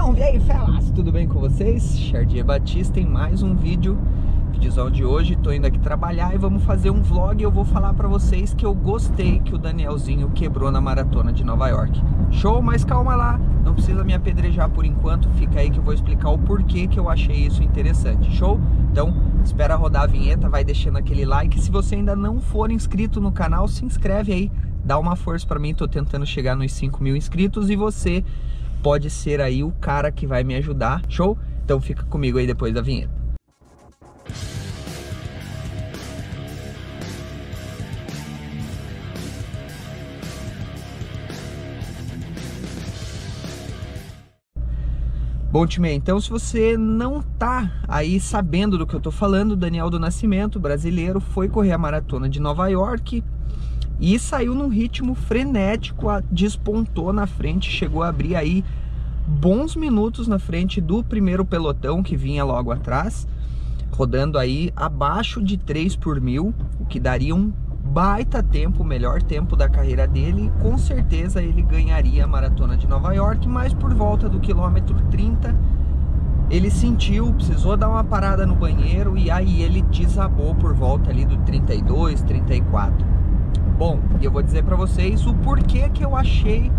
Salve aí, felas! Tudo bem com vocês? Chardier Batista em mais um vídeozão de hoje. Tô indo aqui trabalhar e vamos fazer um vlog. Eu vou falar pra vocês que eu gostei que o Danielzinho quebrou na maratona de Nova York. Show, mas calma lá, não precisa me apedrejar por enquanto. Fica aí que eu vou explicar o porquê que eu achei isso interessante. Show? Então, espera rodar a vinheta, vai deixando aquele like. Se você ainda não for inscrito no canal, se inscreve aí. Dá uma força pra mim, tô tentando chegar nos 5.000 inscritos e você pode ser aí o cara que vai me ajudar, show? Então fica comigo aí depois da vinheta. Bom, time, então se você não tá aí sabendo do que eu tô falando, Daniel do Nascimento, brasileiro, foi correr a maratona de Nova York e saiu num ritmo frenético, despontou na frente, chegou a abrir aí bons minutos na frente do primeiro pelotão que vinha logo atrás, rodando aí abaixo de 3 por 1000, o que daria um baita tempo, o melhor tempo da carreira dele, e com certeza ele ganharia a maratona de Nova York, mas por volta do quilômetro 30 ele sentiu, precisou dar uma parada no banheiro e aí ele desabou por volta ali do 32, 34. Bom, e eu vou dizer pra vocês o porquê que eu achei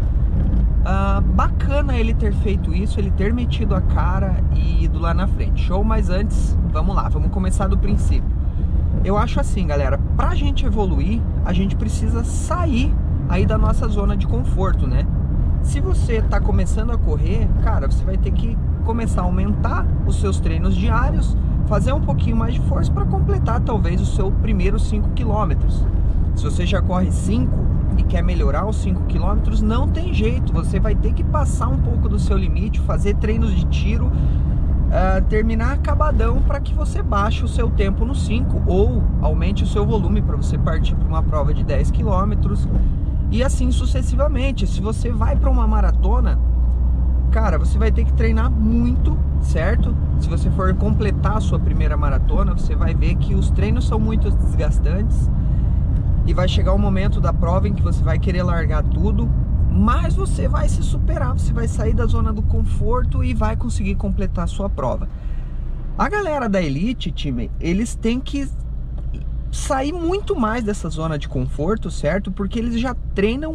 bacana ele ter feito isso, ele ter metido a cara e ido lá na frente. Show? Mas antes, vamos lá, vamos começar do princípio. Eu acho assim, galera, pra gente evoluir, a gente precisa sair aí da nossa zona de conforto, né? Se você tá começando a correr, cara, você vai ter que começar a aumentar os seus treinos diários, fazer um pouquinho mais de força para completar talvez o seu primeiro 5 quilômetros. Se você já corre 5 e quer melhorar os 5 quilômetros, não tem jeito, você vai ter que passar um pouco do seu limite, fazer treinos de tiro, terminar acabadão para que você baixe o seu tempo no 5 ou aumente o seu volume para você partir para uma prova de 10 quilômetros e assim sucessivamente. Se você vai para uma maratona, cara, você vai ter que treinar muito, certo? Se você for completar a sua primeira maratona, você vai ver que os treinos são muito desgastantes e vai chegar o momento da prova em que você vai querer largar tudo, mas você vai se superar, você vai sair da zona do conforto e vai conseguir completar a sua prova. A galera da elite, time, eles têm que sair muito mais dessa zona de conforto, certo? Porque eles já treinam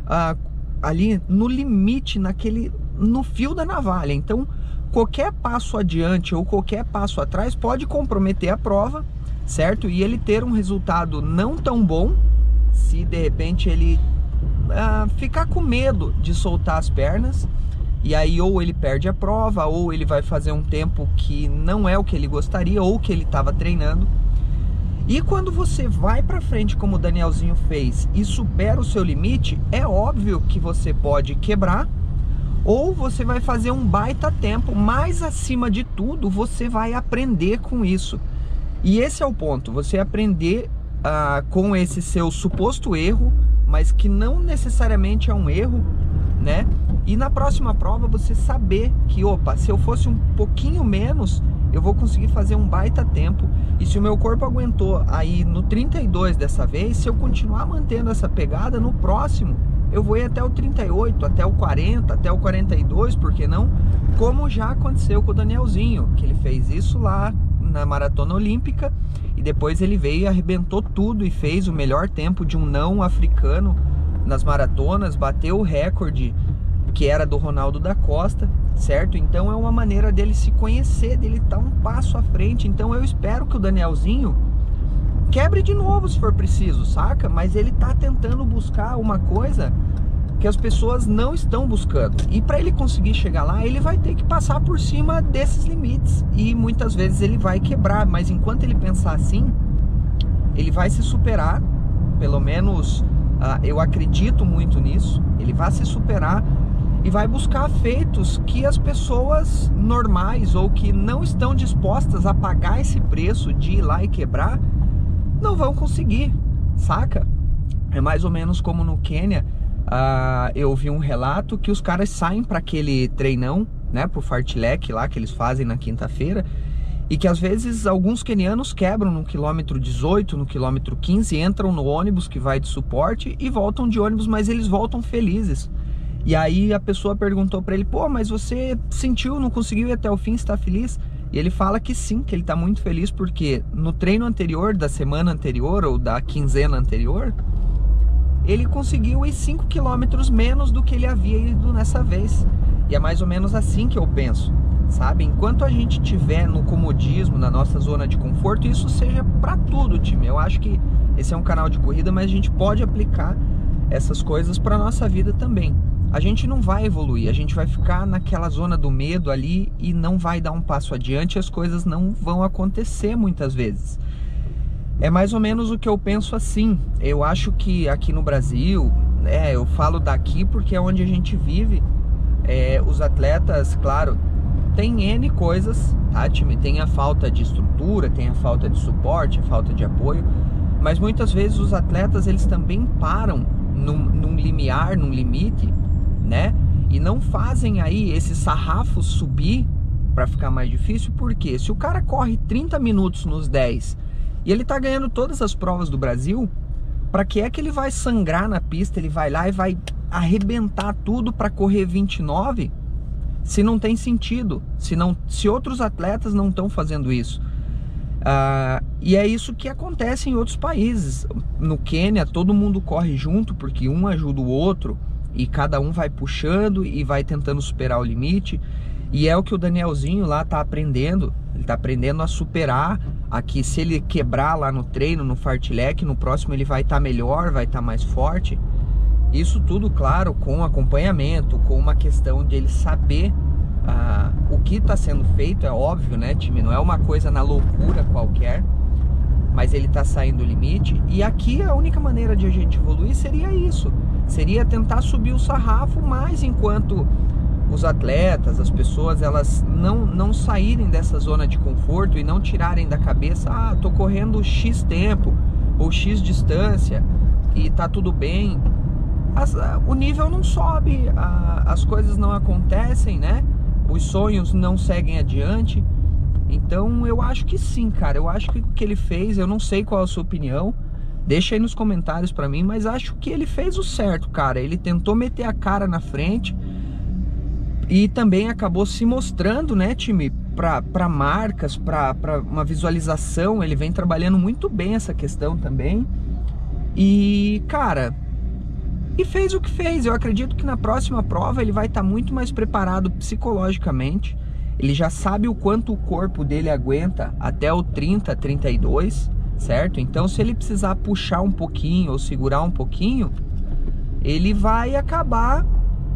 ali no limite, no fio da navalha. Então, qualquer passo adiante ou qualquer passo atrás pode comprometer a prova, certo? E ele ter um resultado não tão bom, se de repente ele ficar com medo de soltar as pernas, e aí ou ele perde a prova, ou ele vai fazer um tempo que não é o que ele gostaria, ou que ele estava treinando. E quando você vai para frente como o Danielzinho fez e supera o seu limite, é óbvio que você pode quebrar, ou você vai fazer um baita tempo, mas acima de tudo você vai aprender com isso. E esse é o ponto, você aprender com esse seu suposto erro, mas que não necessariamente é um erro, né? E na próxima prova você saber que, opa, se eu fosse um pouquinho menos, eu vou conseguir fazer um baita tempo. E se o meu corpo aguentou aí no 32 dessa vez, se eu continuar mantendo essa pegada, no próximo eu vou ir até o 38, até o 40, até o 42, por que não? Como já aconteceu com o Danielzinho, que ele fez isso lá na Maratona Olímpica e depois ele veio e arrebentou tudo e fez o melhor tempo de um não africano nas maratonas, bateu o recorde que era do Ronaldo da Costa, certo? Então é uma maneira dele se conhecer, dele estar um passo à frente. Então eu espero que o Danielzinho quebre de novo se for preciso, saca? Mas ele tá tentando buscar uma coisa que as pessoas não estão buscando, e para ele conseguir chegar lá, ele vai ter que passar por cima desses limites, e muitas vezes ele vai quebrar, mas enquanto ele pensar assim, ele vai se superar, pelo menos eu acredito muito nisso, ele vai se superar e vai buscar feitos que as pessoas normais ou que não estão dispostas a pagar esse preço de ir lá e quebrar, não vão conseguir, saca? É mais ou menos como no Quênia. Eu vi um relato que os caras saem para aquele treinão, né, pro fartlek lá que eles fazem na quinta-feira, e que às vezes alguns quenianos quebram no quilômetro 18, no quilômetro 15, entram no ônibus que vai de suporte e voltam de ônibus, mas eles voltam felizes. E aí a pessoa perguntou pra ele, pô, mas você sentiu, não conseguiu ir até o fim, está feliz? E ele fala que sim, que ele tá muito feliz porque no treino anterior, da semana anterior ou da quinzena anterior, ele conseguiu ir 5 km menos do que ele havia ido nessa vez. E é mais ou menos assim que eu penso, sabe? Enquanto a gente tiver no comodismo, na nossa zona de conforto, isso seja pra tudo, time. Eu acho que esse é um canal de corrida, mas a gente pode aplicar essas coisas pra nossa vida também. A gente não vai evoluir, a gente vai ficar naquela zona do medo ali e não vai dar um passo adiante, as coisas não vão acontecer muitas vezes. É mais ou menos o que eu penso assim. Eu acho que aqui no Brasil, eu falo daqui porque é onde a gente vive, os atletas, claro, tem N coisas, tá, time? Tem a falta de estrutura, tem a falta de suporte, a falta de apoio, mas muitas vezes os atletas, eles também param num limiar, num limite, né? E não fazem aí esse sarrafo subir para ficar mais difícil, porque se o cara corre 30 minutos nos 10 e ele tá ganhando todas as provas do Brasil, para que é que ele vai sangrar na pista, ele vai lá e vai arrebentar tudo para correr 29, se não tem sentido, se outros atletas não estão fazendo isso? E é isso que acontece em outros países. No Quênia todo mundo corre junto, porque um ajuda o outro, e cada um vai puxando e vai tentando superar o limite. E é o que o Danielzinho lá tá aprendendo. Ele tá aprendendo a superar. Aqui, se ele quebrar lá no treino, no fartlek, no próximo ele vai estar melhor, vai estar mais forte. Isso tudo, claro, com acompanhamento, com uma questão de ele saber o que está sendo feito. É óbvio, né, time? Não é uma coisa na loucura qualquer, mas ele está saindo do limite. E aqui a única maneira de a gente evoluir seria isso. Seria tentar subir o sarrafo, mas enquanto os atletas, as pessoas, elas não saírem dessa zona de conforto e não tirarem da cabeça, tô correndo X tempo ou X distância e tá tudo bem, o nível não sobe, as coisas não acontecem, né? Os sonhos não seguem adiante. Então eu acho que sim, cara, eu acho que o que ele fez, eu não sei qual a sua opinião, deixa aí nos comentários pra mim, mas acho que ele fez o certo, cara. Ele tentou meter a cara na frente e também acabou se mostrando, né, time, pra marcas, pra uma visualização. Ele vem trabalhando muito bem essa questão também. E, cara, e fez o que fez. Eu acredito que na próxima prova ele vai estar muito mais preparado psicologicamente. Ele já sabe o quanto o corpo dele aguenta até o 30, 32, certo? Então se ele precisar puxar um pouquinho ou segurar um pouquinho, ele vai acabar,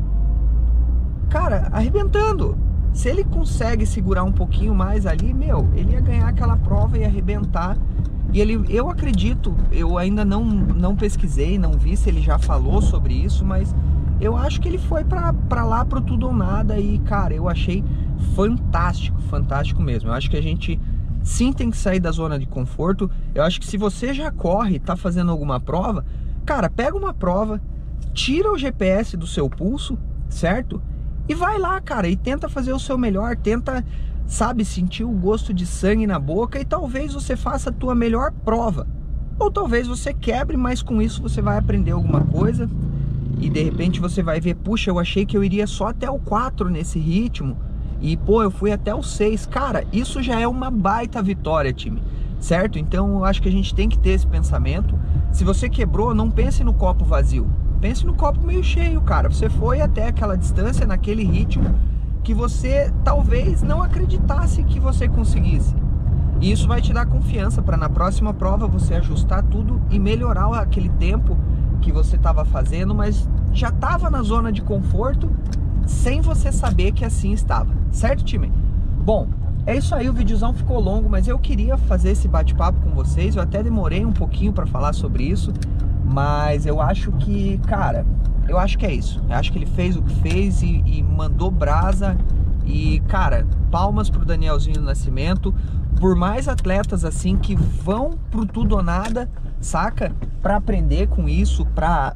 cara, arrebentando. Se ele consegue segurar um pouquinho mais ali, ele ia ganhar aquela prova e arrebentar. E eu acredito, eu ainda não pesquisei, não vi se ele já falou sobre isso, mas eu acho que ele foi pra lá pro tudo ou nada. E, cara, eu achei fantástico, fantástico mesmo. Eu acho que a gente sim tem que sair da zona de conforto. Eu acho que se você já corre, tá fazendo alguma prova, cara, pega uma prova, tira o GPS do seu pulso, certo? E vai lá, cara, e tenta fazer o seu melhor, tenta, sabe, sentir o gosto de sangue na boca, e talvez você faça a tua melhor prova. Ou talvez você quebre, mas com isso você vai aprender alguma coisa. E de repente você vai ver, puxa, eu achei que eu iria só até o 4 nesse ritmo, e pô, eu fui até o 6. Cara, isso já é uma baita vitória, time, certo? Então eu acho que a gente tem que ter esse pensamento. Se você quebrou, não pense no copo vazio, pense no copo meio cheio, cara. Você foi até aquela distância, naquele ritmo que você talvez não acreditasse que você conseguisse. E isso vai te dar confiança para na próxima prova você ajustar tudo e melhorar aquele tempo que você estava fazendo, mas já estava na zona de conforto sem você saber que assim estava, certo, time? Bom, é isso aí, o videozão ficou longo, mas eu queria fazer esse bate-papo com vocês. Eu até demorei um pouquinho para falar sobre isso, mas eu acho que, cara, eu acho que é isso. Eu acho que ele fez o que fez e mandou brasa. E, cara, palmas pro Danielzinho do Nascimento. Por mais atletas assim que vão pro tudo ou nada, saca? Pra aprender com isso, pra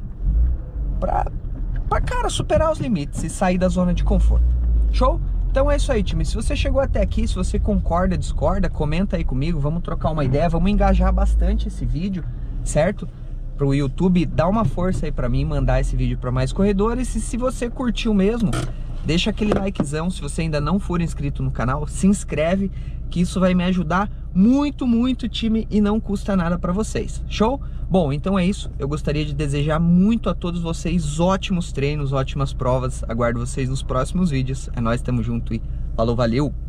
cara, superar os limites e sair da zona de conforto. Show? Então é isso aí, time. Se você chegou até aqui, se você concorda, discorda, comenta aí comigo. Vamos trocar uma ideia, vamos engajar bastante esse vídeo, certo? pro YouTube, dá uma força aí pra mim, mandar esse vídeo para mais corredores. E se você curtiu mesmo, deixa aquele likezão. Se você ainda não for inscrito no canal, se inscreve, que isso vai me ajudar muito, muito, time, e não custa nada para vocês. Show? Bom, então é isso. Eu gostaria de desejar muito a todos vocês ótimos treinos, ótimas provas. Aguardo vocês nos próximos vídeos. É nóis, tamo junto e falou, valeu!